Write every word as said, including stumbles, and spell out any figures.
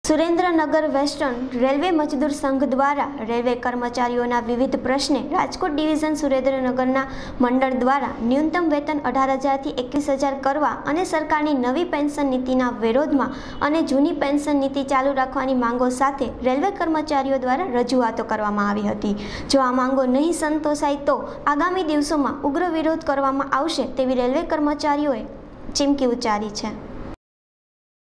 Surendranagar western railway મજદૂર સંઘ દ્વારા railway કર્મચારીઓના વિવિધ પ્રશ્ને રાજકોટ ડિવિઝન સુરેન્દ્રનગરના મંડળ દ્વારા ન્યૂનતમ વેતન અઢાર હજારથી એકવીસ હજાર કરવા અને સરકારની નવી પેન્શન નીતિના વિરોધમાં અને જૂની પેન્શન નીતિ ચાલુ રાખવાની માંગો સાથે રેલવે કર્મચારીઓ દ્વારા રજૂઆતો કરવામાં આવી હતી। જો આ માંગો નહીં સંતોષાય તો આગામી દિવસોમાં ઉગ્ર વિરોધ કરવામાં આવશે તેવી રેલવે કર્મચારીઓએ ચીમકી ઉચ્ચારી છે।